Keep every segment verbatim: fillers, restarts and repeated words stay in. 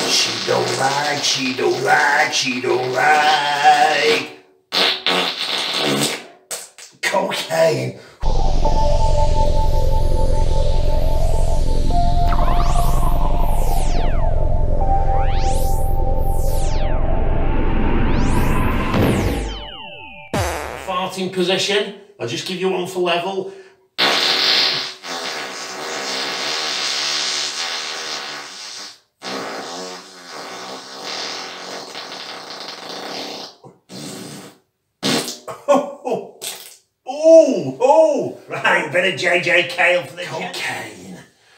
She don't like, she don't like, she don't like cocaine. Farting position. I'll just give you one for level. Oh, oh, oh, right, bit of J J Cale for the cocaine.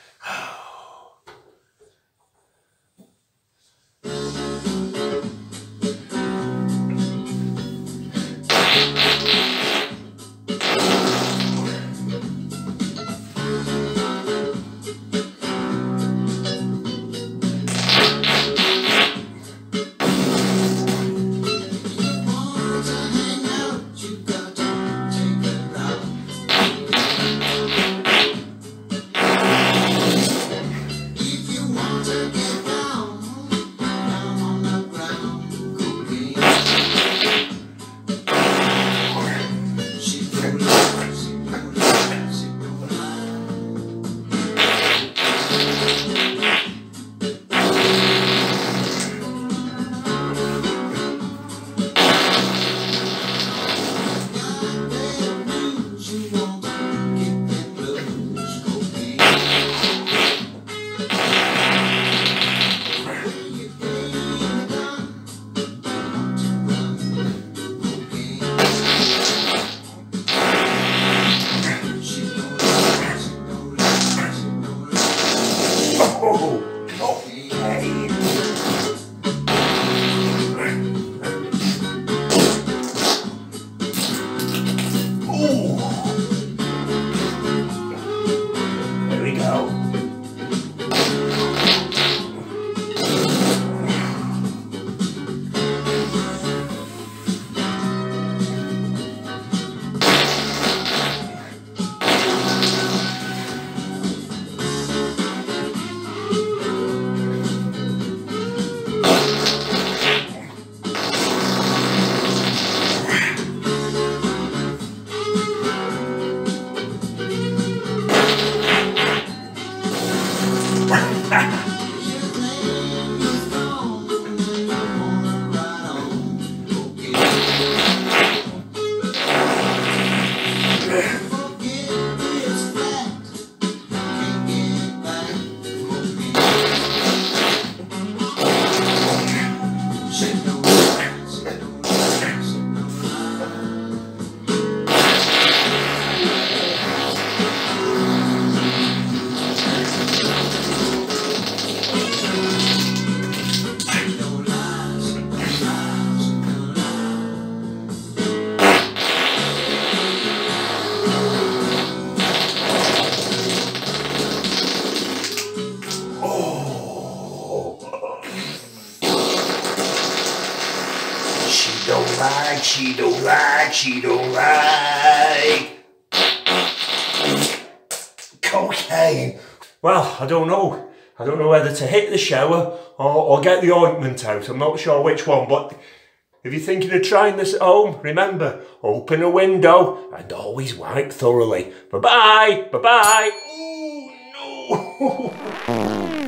Oh, cocaine. Ooh. There we go. She don't like, she don't like, she don't like cocaine. Well, I don't know. I don't know whether to hit the shower or, or get the ointment out. I'm not sure which one, but if you're thinking of trying this at home, remember, open a window and always wipe thoroughly. Bye-bye, bye-bye. Oh, no.